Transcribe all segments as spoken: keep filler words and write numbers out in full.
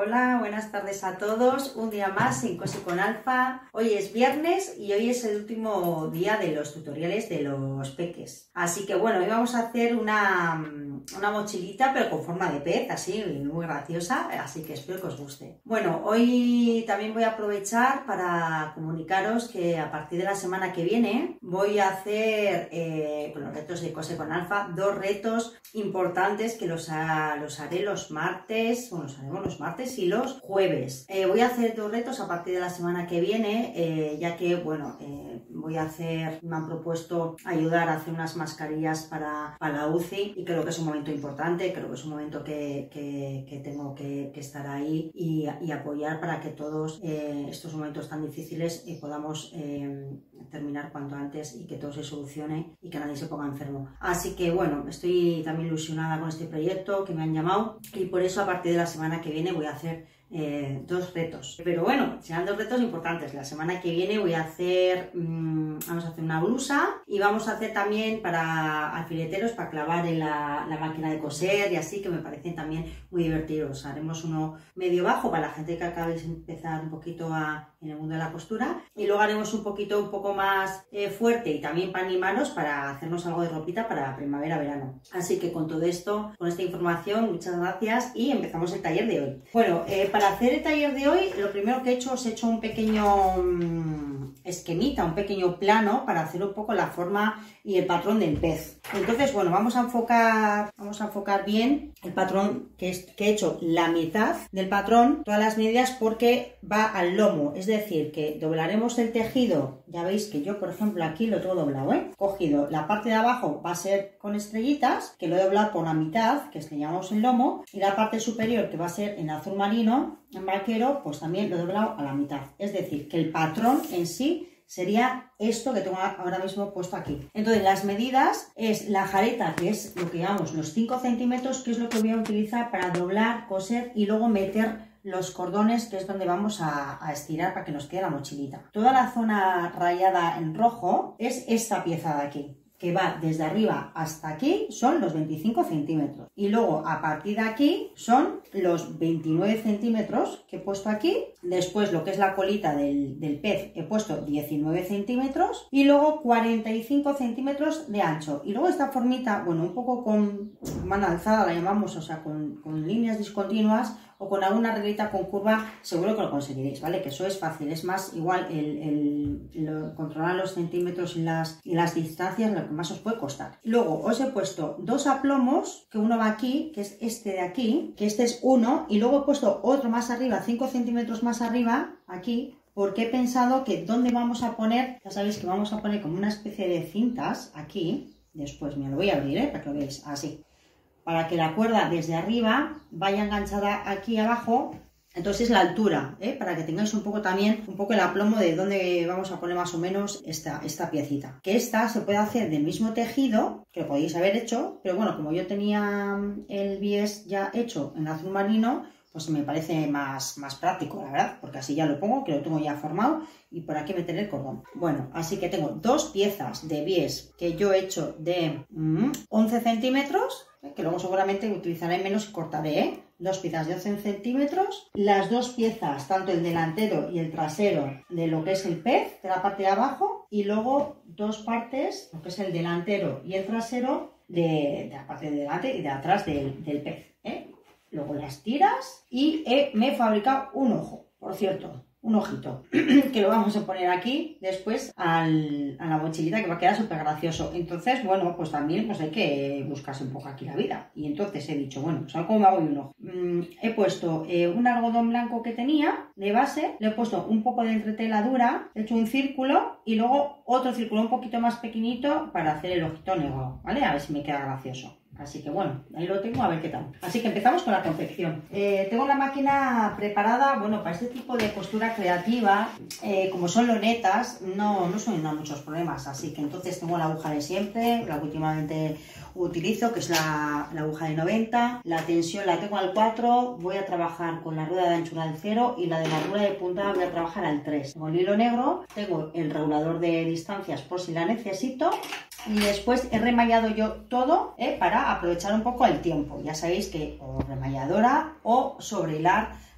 Hola, buenas tardes a todos. Un día más en Cosi con Alfa. Hoy es viernes y hoy es el último día de los tutoriales de los peques. Así que bueno, hoy vamos a hacer una, una mochilita pero con forma de pez, así muy graciosa, así que espero que os guste. Bueno, hoy también voy a aprovechar para comunicaros que a partir de la semana que viene voy a hacer eh, con los retos de Cosi con Alfa dos retos importantes que los, a, los haré los martes, bueno, los haremos los martes y los jueves. Eh, voy a hacer dos retos a partir de la semana que viene, eh, ya que, bueno, eh, voy a hacer, me han propuesto ayudar a hacer unas mascarillas para, para la U C I y creo que es un momento importante, creo que es un momento que, que, que tengo que, que estar ahí y, y apoyar para que todos eh, estos momentos tan difíciles eh, podamos eh, terminar cuanto antes y que todo se solucione y que nadie se ponga enfermo. Así que, bueno, estoy también ilusionada con este proyecto que me han llamado y por eso a partir de la semana que viene voy a hacer eh, dos retos. Pero bueno, serán dos retos importantes. La semana que viene voy a hacer, mmm, vamos a hacer una blusa y vamos a hacer también para alfileteros para clavar en la, la máquina de coser y así, que me parecen también muy divertidos. Haremos uno medio bajo para la gente que acabéis de empezar un poquito a, en el mundo de la costura y luego haremos un poquito un poco más eh, fuerte y también para animarnos para hacernos algo de ropita para primavera-verano. Así que con todo esto, con esta información, muchas gracias y empezamos el taller de hoy. Bueno, eh, para hacer el taller de hoy, lo primero que he hecho, os he hecho un pequeño mmm, esquemita, un pequeño plano para hacer un poco la forma y el patrón del pez. Entonces, bueno, vamos a enfocar, vamos a enfocar bien el patrón que, es, que he hecho la mitad del patrón, todas las medidas, porque va al lomo, es decir, que doblaremos el tejido. Ya veis que yo, por ejemplo, aquí lo tengo doblado, ¿eh? Cogido la parte de abajo va a ser con estrellitas, que lo he doblado por la mitad, que es que llamamos el lomo, y la parte superior, que va a ser en azul marino, en vaquero, pues también lo he doblado a la mitad. Es decir, que el patrón en sí sería esto que tengo ahora mismo puesto aquí. Entonces, las medidas es la jareta, que es lo que llamamos los cinco centímetros, que es lo que voy a utilizar para doblar, coser y luego meter los cordones, que es donde vamos a, a estirar para que nos quede la mochilita. Toda la zona rayada en rojo es esta pieza de aquí, que va desde arriba hasta aquí, son los veinticinco centímetros. Y luego a partir de aquí son los veintinueve centímetros que he puesto aquí. Después lo que es la colita del, del pez he puesto diecinueve centímetros. Y luego cuarenta y cinco centímetros de ancho. Y luego esta formita, bueno, un poco con mano alzada la llamamos, o sea, con, con líneas discontinuas o con alguna reglita con curva, seguro que lo conseguiréis, ¿vale? Que eso es fácil, es más igual el, el, el controlar los centímetros y las, y las distancias, lo que más os puede costar. Luego os he puesto dos aplomos, que uno va aquí, que es este de aquí, que este es uno, y luego he puesto otro más arriba, cinco centímetros más arriba, aquí, porque he pensado que donde vamos a poner, ya sabéis que vamos a poner como una especie de cintas aquí, después me lo voy a abrir, ¿eh? Para que lo veáis, así, para que la cuerda desde arriba vaya enganchada aquí abajo. Entonces la altura, ¿eh? Para que tengáis un poco también, un poco el aplomo de dónde vamos a poner más o menos esta, esta piecita. Que esta se puede hacer del mismo tejido, que lo podéis haber hecho, pero bueno, como yo tenía el bies ya hecho en azul marino, pues me parece más, más práctico, la verdad, porque así ya lo pongo, que lo tengo ya formado, y por aquí meter el cordón. Bueno, así que tengo dos piezas de bies que yo he hecho de mmm, once centímetros, que luego seguramente utilizaré menos y cortaré, ¿eh? Dos piezas de once centímetros, las dos piezas, tanto el delantero y el trasero de lo que es el pez, de la parte de abajo, y luego dos partes, lo que es el delantero y el trasero de, de la parte de delante y de atrás del, del pez, ¿eh? Luego las tiras y he, me he fabricado un ojo, por cierto, un ojito, que lo vamos a poner aquí después al, a la mochilita, que va a quedar súper gracioso. Entonces, bueno, pues también pues hay que buscarse un poco aquí la vida. Y entonces he dicho, bueno, ¿sabes cómo me hago un ojo? Mm, he puesto eh, un algodón blanco que tenía de base, le he puesto un poco de entretela dura, he hecho un círculo y luego otro círculo un poquito más pequeñito para hacer el ojito negro, ¿vale? A ver si me queda gracioso. Así que bueno, ahí lo tengo, a ver qué tal. Así que empezamos con la confección. Eh, tengo la máquina preparada, bueno, para este tipo de costura creativa, eh, como son lonetas, no, no suelen dar muchos problemas. Así que entonces tengo la aguja de siempre, la que últimamente utilizo, que es la, la aguja de noventa. La tensión la tengo al cuatro, voy a trabajar con la rueda de anchura al cero y la de largura de punta voy a trabajar al tres. Tengo el hilo negro, tengo el regulador de distancias por si la necesito. Y después he remallado yo todo eh, para aprovechar un poco el tiempo. Ya sabéis que o remalladora o sobre hilar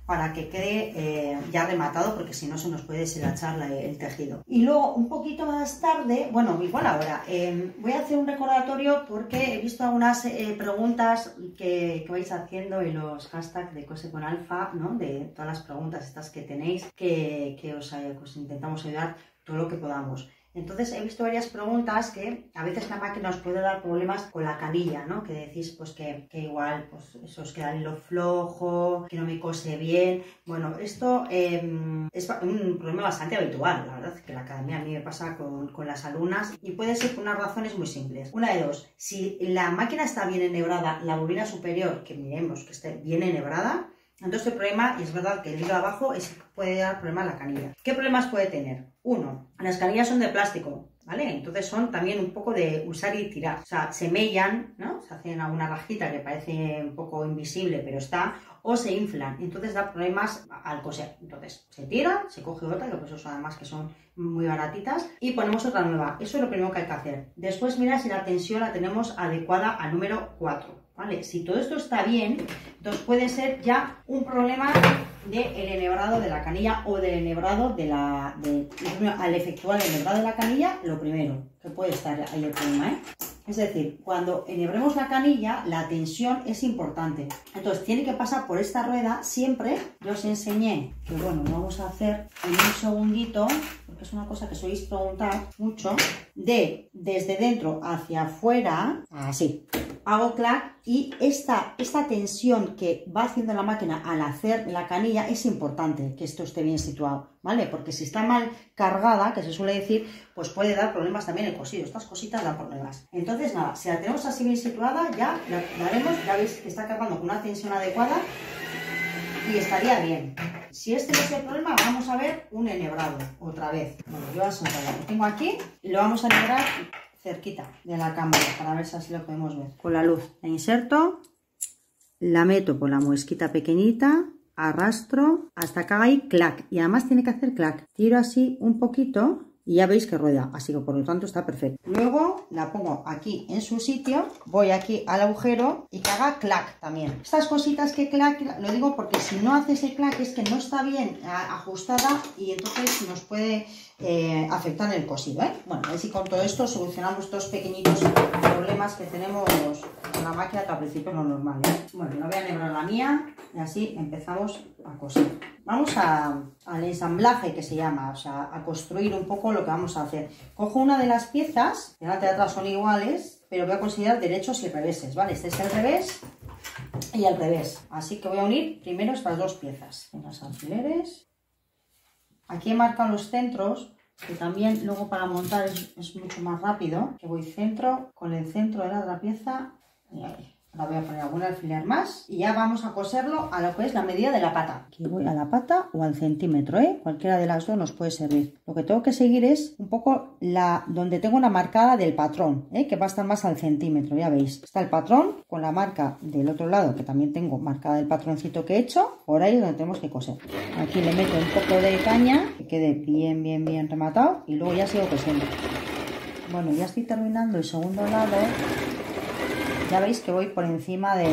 para que quede eh, ya rematado, porque si no se nos puede deshilachar la, el tejido. Y luego un poquito más tarde, bueno, igual ahora, eh, voy a hacer un recordatorio porque he visto algunas eh, preguntas que, que vais haciendo en los hashtags de Cose con Alfa, ¿no? De todas las preguntas estas que tenéis, que, que os, eh, os intentamos ayudar todo lo que podamos. Entonces he visto varias preguntas que a veces la máquina os puede dar problemas con la canilla, ¿no? Que decís pues que, que igual pues eso os queda el hilo flojo, que no me cose bien. Bueno, esto eh, es un problema bastante habitual, la verdad, que la academia a mí me pasa con, con las alumnas y puede ser por unas razones muy simples. Una de dos, si la máquina está bien enhebrada, la bobina superior, que miremos que esté bien enhebrada, entonces el problema, y es verdad que el hilo abajo es, puede dar problema a la canilla. ¿Qué problemas puede tener? Uno, las canillas son de plástico, ¿vale? Entonces son también un poco de usar y tirar. O sea, se mellan, ¿no? Se hacen alguna rajita que parece un poco invisible, pero está, o se inflan. Entonces da problemas al coser. Entonces se tira, se coge otra, que pues eso además que son muy baratitas, y ponemos otra nueva. Eso es lo primero que hay que hacer. Después mira si la tensión la tenemos adecuada al número cuatro. ¿Vale? Si todo esto está bien, entonces puede ser ya un problema del enhebrado de la canilla o del enhebrado de la... De, al efectuar el enhebrado de la canilla, lo primero, que puede estar ahí el problema, ¿eh? Es decir, cuando enhebremos la canilla, la tensión es importante. Entonces tiene que pasar por esta rueda siempre. Yo os enseñé que, bueno, lo vamos a hacer en un segundito, porque es una cosa que sois preguntar mucho, de desde dentro hacia afuera, así. Hago clac y esta, esta tensión que va haciendo la máquina al hacer la canilla es importante que esto esté bien situado, ¿vale? Porque si está mal cargada, que se suele decir, pues puede dar problemas también el cosido. Estas cositas dan problemas. Entonces, nada, si la tenemos así bien situada, ya la, la haremos, ya veis que está cargando con una tensión adecuada y estaría bien. Si este no es el problema, vamos a ver un enhebrado otra vez. Bueno, yo lo tengo aquí y lo vamos a enhebrar cerquita de la cámara para ver si así lo podemos ver. Con la luz la inserto, la meto por la muesquita pequeñita, arrastro hasta que haga ahí clac, y además tiene que hacer clac. Tiro así un poquito y ya veis que rueda, así que por lo tanto está perfecto. Luego la pongo aquí en su sitio, voy aquí al agujero y que haga clac también. Estas cositas que clac, lo digo porque si no hace ese clac es que no está bien ajustada y entonces nos puede eh, afectar el cosido, ¿eh? Bueno, a ver si con todo esto solucionamos estos pequeñitos problemas que tenemos con la máquina, que al principio no es normal, ¿eh? Bueno, no voy a enhebrar la mía y así empezamos a coser. Vamos a, al ensamblaje, que se llama, o sea, a construir un poco lo que vamos a hacer. Cojo una de las piezas, delante y atrás son iguales, pero voy a considerar derechos y reveses, ¿vale? Este es el revés y el revés. Así que voy a unir primero estas dos piezas. Los alfileres. Aquí he marcado los centros, que también luego para montar es, es mucho más rápido. Que voy centro con el centro de la otra pieza y ahí. Ahora voy a poner algún alfiler más y ya vamos a coserlo a lo que es la medida de la pata. Aquí voy a la pata o al centímetro, ¿eh? Cualquiera de las dos nos puede servir. Lo que tengo que seguir es un poco la donde tengo la marcada del patrón, ¿eh? Que va a estar más al centímetro, ya veis. Está el patrón con la marca del otro lado, que también tengo marcada el patroncito que he hecho. Por ahí es donde tenemos que coser. Aquí le meto un poco de caña, que quede bien, bien, bien rematado, y luego ya sigo cosiendo. Bueno, ya estoy terminando el segundo lado. Ya veis que voy por encima de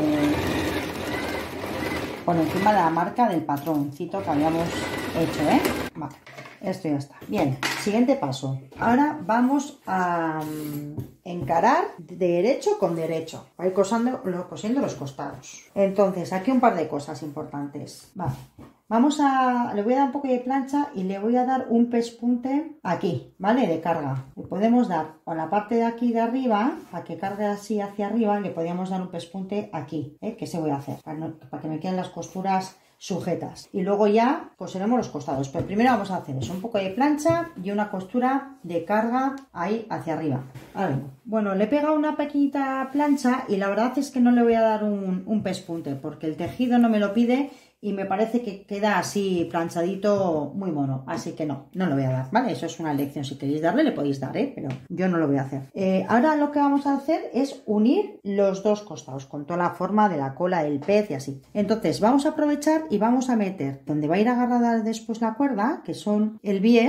por encima de la marca del patroncito que habíamos hecho, ¿eh? Vale, esto ya está. Bien, siguiente paso. Ahora vamos a encarar derecho con derecho. Va a ir cosiendo, cosiendo los costados. Entonces, aquí un par de cosas importantes. Vale. Vamos a, le voy a dar un poco de plancha y le voy a dar un pespunte aquí, ¿vale? De carga. Le podemos dar con la parte de aquí de arriba, para que cargue así hacia arriba, le podríamos dar un pespunte aquí, ¿eh? Que se voy a hacer, para, no, para que me queden las costuras sujetas. Y luego ya coseremos los costados. Pero primero vamos a hacer eso, un poco de plancha y una costura de carga ahí hacia arriba. Vale. Bueno, le he pegado una pequeñita plancha y la verdad es que no le voy a dar un, un pespunte, porque el tejido no me lo pide. Y me parece que queda así planchadito muy mono. Así que no, no lo voy a dar, ¿vale? Eso es una elección. Si queréis darle, le podéis dar, ¿eh? Pero yo no lo voy a hacer. Eh, ahora lo que vamos a hacer es unir los dos costados con toda la forma de la cola del pez y así. Entonces vamos a aprovechar y vamos a meter donde va a ir agarrada después la cuerda, que son el bies.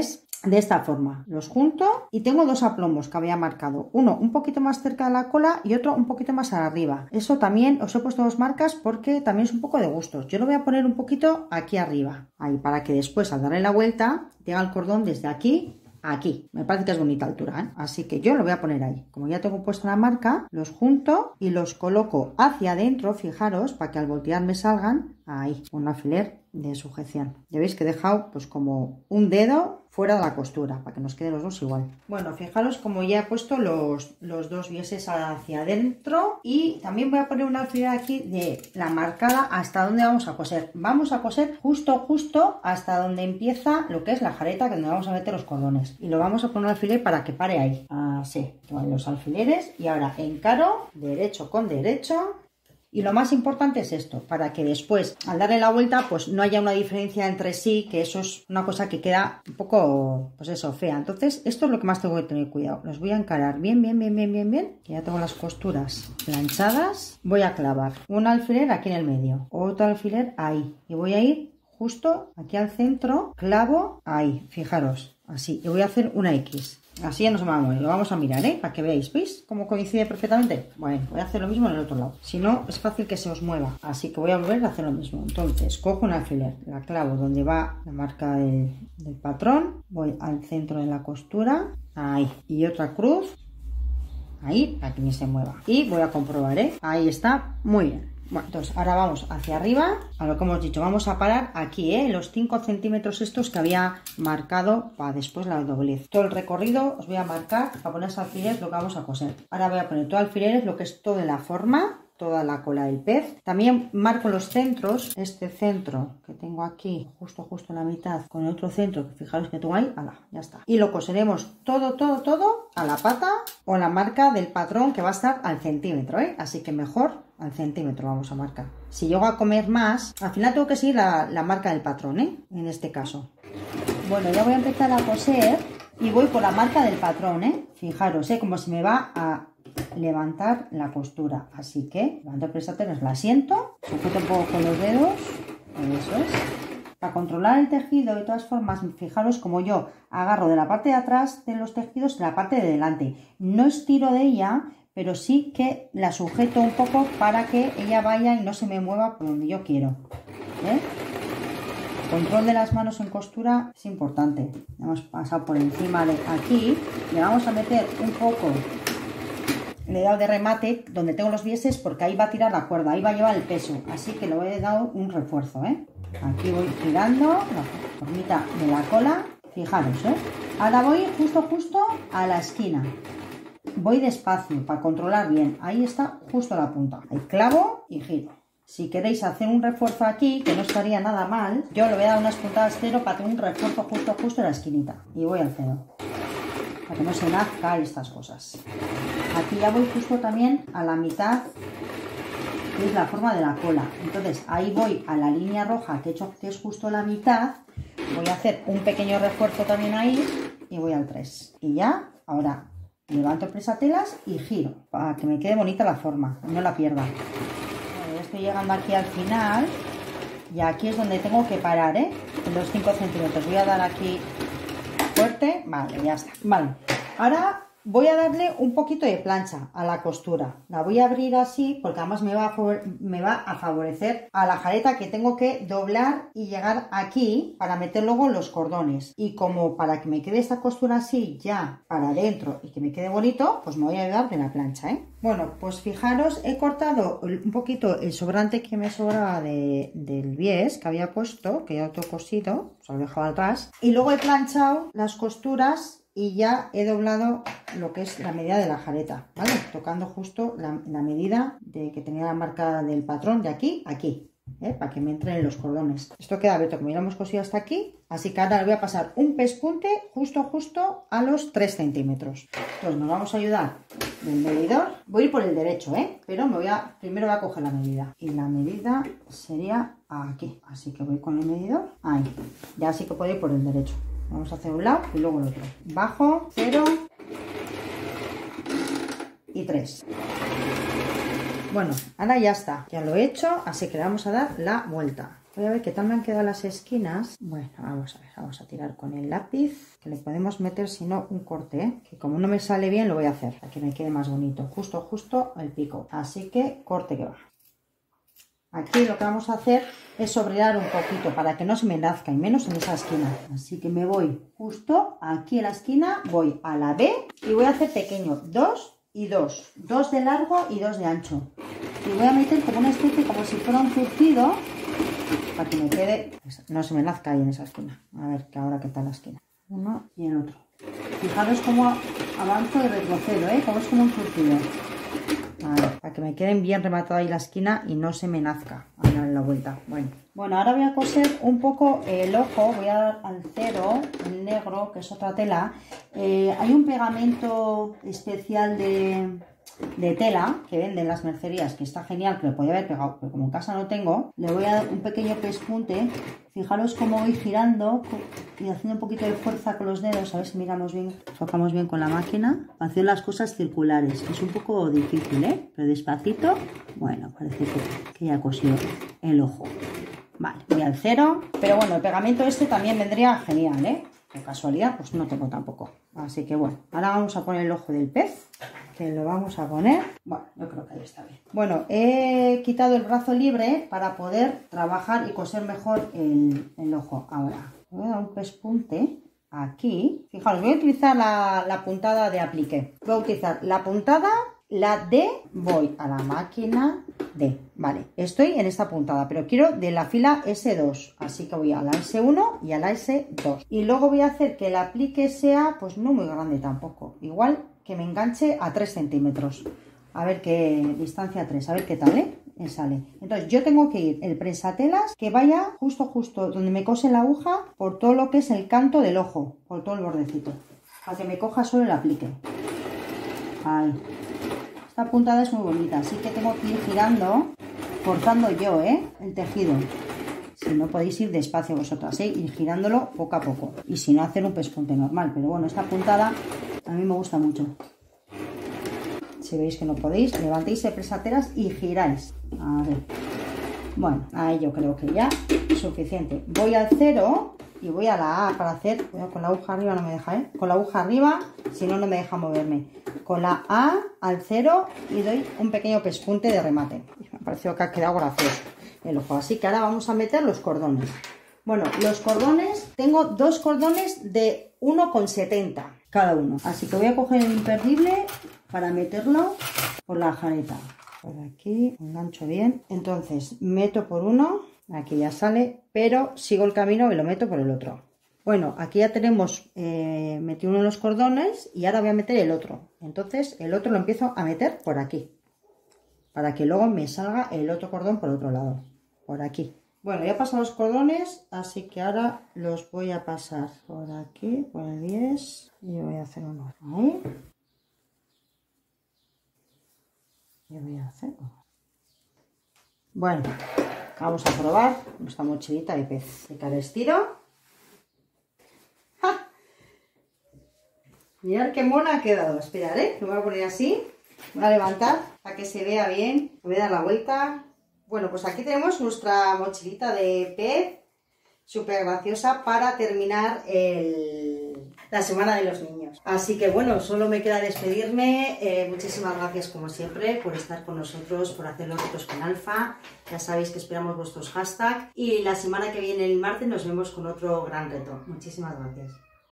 de esta forma. Los junto y tengo dos aplomos que había marcado. Uno un poquito más cerca de la cola y otro un poquito más arriba. Eso también os he puesto dos marcas porque también es un poco de gustos. Yo lo voy a poner un poquito aquí arriba. Ahí, para que después al darle la vuelta tenga el cordón desde aquí aquí. Me parece que es bonita altura, ¿eh? Así que yo lo voy a poner ahí. Como ya tengo puesta la marca, los junto y los coloco hacia adentro, fijaros, para que al voltear me salgan ahí, un alfiler de sujeción. Ya veis que he dejado pues como un dedo fuera de la costura, para que nos queden los dos igual. Bueno, fijaros como ya he puesto los, los dos bieses hacia adentro y también voy a poner una alfiler aquí de la marcada hasta donde vamos a coser. Vamos a coser justo, justo hasta donde empieza lo que es la jareta, que donde vamos a meter los cordones. Y lo vamos a poner un alfiler para que pare ahí. Así, con los alfileres y ahora encaro derecho con derecho. Y lo más importante es esto, para que después, al darle la vuelta, pues no haya una diferencia entre sí, que eso es una cosa que queda un poco, pues eso, fea. Entonces, esto es lo que más tengo que tener cuidado. Los voy a encarar bien, bien, bien, bien, bien, bien. Que ya tengo las costuras planchadas. Voy a clavar un alfiler aquí en el medio, otro alfiler ahí. Y voy a ir justo aquí al centro, clavo ahí, fijaros, así. Y voy a hacer una X. Así ya no se me va a mover, lo vamos a mirar, ¿eh? Para que veáis, ¿veis cómo coincide perfectamente? Bueno, voy a hacer lo mismo en el otro lado, si no es fácil que se os mueva, así que voy a volver a hacer lo mismo. Entonces, cojo un alfiler, la clavo donde va la marca del, del patrón, voy al centro de la costura, ahí, y otra cruz, ahí, para que ni se mueva. Y voy a comprobar, ¿eh? Ahí está, muy bien. Bueno, entonces ahora vamos hacia arriba, a lo que hemos dicho, vamos a parar aquí, ¿eh? Los cinco centímetros estos que había marcado para después la doblez. Todo el recorrido os voy a marcar para poner los alfileres lo que vamos a coser. Ahora voy a poner todo alfileres, lo que es toda la forma, toda la cola del pez. También marco los centros, este centro que tengo aquí, justo justo en la mitad, con el otro centro que fijaros que tengo ahí, ala, ya está. Y lo coseremos todo, todo, todo a la pata o la marca del patrón que va a estar al centímetro, ¿eh? Así que mejor al centímetro vamos a marcar. Si llego a comer más, al final tengo que seguir la, la marca del patrón, ¿eh? En este caso. Bueno, ya voy a empezar a coser y voy por la marca del patrón, ¿eh? Fijaros, ¿eh? Como se me va a levantar la costura. Así que levanto el prestatelas, la siento, sujeto un poco con los dedos, eso es. Para controlar el tejido, de todas formas, fijaros como yo agarro de la parte de atrás de los tejidos de la parte de delante. No estiro de ella, pero sí que la sujeto un poco para que ella vaya y no se me mueva por donde yo quiero. ¿Eh? El control de las manos en costura es importante. Hemos pasado por encima de aquí, le vamos a meter un poco, le he dado de remate donde tengo los bieses porque ahí va a tirar la cuerda, ahí va a llevar el peso, así que le he dado un refuerzo, ¿eh? Aquí voy girando la formita de la cola, fijaros, ¿eh? Ahora voy justo justo a la esquina. Voy despacio para controlar bien. Ahí está justo la punta. Ahí clavo y giro. Si queréis hacer un refuerzo aquí, que no estaría nada mal, yo le voy a dar unas puntadas cero para tener un refuerzo justo justo en la esquinita. Y voy al cero. Para que no se nazca y estas cosas. Aquí ya voy justo también a la mitad, que es la forma de la cola. Entonces ahí voy a la línea roja que he hecho, que es justo la mitad. Voy a hacer un pequeño refuerzo también ahí y voy al tres. Y ya, ahora levanto el presatelas y giro para que me quede bonita la forma, no la pierda. Bueno, ya estoy llegando aquí al final y aquí es donde tengo que parar, ¿eh? En los cinco centímetros. Voy a dar aquí fuerte, vale, ya está. Vale, ahora voy a darle un poquito de plancha a la costura. La voy a abrir así porque además me va, a me va a favorecer a la jareta que tengo que doblar y llegar aquí para meter luego los cordones. Y como para que me quede esta costura así ya para adentro y que me quede bonito, pues me voy a ayudar de la plancha, ¿eh? Bueno, pues fijaros, he cortado un poquito el sobrante que me sobraba de, del bies que había puesto, que ya lo he cosido, os lo he dejado atrás. Y luego he planchado las costuras y ya he doblado lo que es la medida de la jareta, ¿vale? Tocando justo la, la medida de que tenía la marca del patrón de aquí a aquí, ¿eh? Para que me entren los cordones. Esto queda abierto, como ya lo hemos cosido hasta aquí, así que ahora le voy a pasar un pespunte justo justo a los tres centímetros. Entonces nos vamos a ayudar del medidor. Voy a ir por el derecho, ¿eh? Pero me voy a, primero voy a coger la medida. Y la medida sería aquí, así que voy con el medidor, ahí. Ya sí que puedo ir por el derecho. Vamos a hacer un lado y luego el otro. Bajo, cero y tres. Bueno, ahora ya está. Ya lo he hecho, así que le vamos a dar la vuelta. Voy a ver qué tal me han quedado las esquinas. Bueno, vamos a ver, vamos a tirar con el lápiz, que le podemos meter, si no, un corte, ¿eh? Que como no me sale bien, lo voy a hacer, para que me quede más bonito. Justo, justo el pico. Así que corte que va. Aquí lo que vamos a hacer es sombrear un poquito para que no se me nazca, y menos en esa esquina. Así que me voy justo aquí en la esquina, voy a la B y voy a hacer pequeño, dos y dos. Dos de largo y dos de ancho. Y voy a meter como una especie, como si fuera un zurcido, para que me quede, pues, no se me nazca ahí en esa esquina. A ver que ahora qué tal la esquina. Uno y el otro. Fijaros cómo avanzo y retrocedo, ¿eh? Como es como un zurcido. A ver, para que me queden bien rematado ahí la esquina y no se me nazca a dar la vuelta. Bueno. bueno, ahora voy a coser un poco el ojo. Voy a dar al cero, el negro, que es otra tela. Eh, hay un pegamento especial de... de tela que venden en las mercerías, que está genial, que lo podía haber pegado, pero como en casa no tengo, le voy a dar un pequeño pespunte. Fijaros cómo voy girando y haciendo un poquito de fuerza con los dedos, a ver si miramos bien, enfocamos bien con la máquina, hacer las cosas circulares, que es un poco difícil, ¿eh? Pero despacito. Bueno, parece que, que ya cosió el ojo. Vale, voy al cero, pero bueno, el pegamento este también vendría genial, ¿eh? De casualidad, pues no tengo tampoco. Así que bueno, ahora vamos a poner el ojo del pez, que lo vamos a poner. Bueno, yo creo que ahí está bien. Bueno, he quitado el brazo libre para poder trabajar y coser mejor el, el ojo. Ahora, voy a dar un pespunte aquí. Fijaros, voy a utilizar la, la puntada de aplique. Voy a utilizar la puntada, la D, voy a la máquina D. Vale, estoy en esta puntada, pero quiero de la fila ese dos. Así que voy a la ese uno y a la ese dos. Y luego voy a hacer que el aplique sea, pues no muy grande tampoco. Igual que me enganche a tres centímetros. A ver qué distancia tres, a ver qué tal, ¿eh? Me sale. Entonces yo tengo que ir el prensatelas que vaya justo, justo donde me cose la aguja por todo lo que es el canto del ojo, por todo el bordecito. Para que me coja solo el aplique. Ahí. Esta puntada es muy bonita, así que tengo que ir girando, forzando yo, ¿eh? El tejido. Si no podéis ir despacio vosotras, ¿eh? Ir girándolo poco a poco. Y si no, hacer un pespunte normal. Pero bueno, esta puntada a mí me gusta mucho. Si veis que no podéis, levantéis el prensatelas y giráis. A ver. Bueno, ahí yo creo que ya es suficiente. Voy al cero y voy a la A para hacer... Cuidado, con la aguja arriba no me deja, ¿eh? Con la aguja arriba, si no, no me deja moverme. Con la A al cero y doy un pequeño pespunte de remate. Me ha parecido que ha quedado gracioso el ojo. Así que ahora vamos a meter los cordones. Bueno, los cordones, tengo dos cordones de uno con setenta cada uno. Así que voy a coger el imperdible para meterlo por la jareta. Por aquí, engancho bien. Entonces, meto por uno, aquí ya sale, pero sigo el camino y lo meto por el otro. Bueno, aquí ya tenemos, eh, metí uno de los cordones y ahora voy a meter el otro. Entonces, el otro lo empiezo a meter por aquí, para que luego me salga el otro cordón por otro lado, por aquí. Bueno, ya he pasado los cordones, así que ahora los voy a pasar por aquí, por el diez, y voy a hacer uno ahí. Y voy a hacer uno. Bueno, vamos a probar nuestra mochilita de pez. De cara estiro. ¡Ja! Mirad qué mona ha quedado. Esperad, ¿eh? Lo voy a poner así. Voy a levantar para que se vea bien. Voy a dar la vuelta. Bueno, pues aquí tenemos nuestra mochilita de pez, súper graciosa para terminar el, la semana de los niños. Así que bueno, solo me queda despedirme. Eh, muchísimas gracias como siempre por estar con nosotros, por hacer los retos con Alfa. Ya sabéis que esperamos vuestros hashtags y la semana que viene, el martes, nos vemos con otro gran reto. Muchísimas gracias.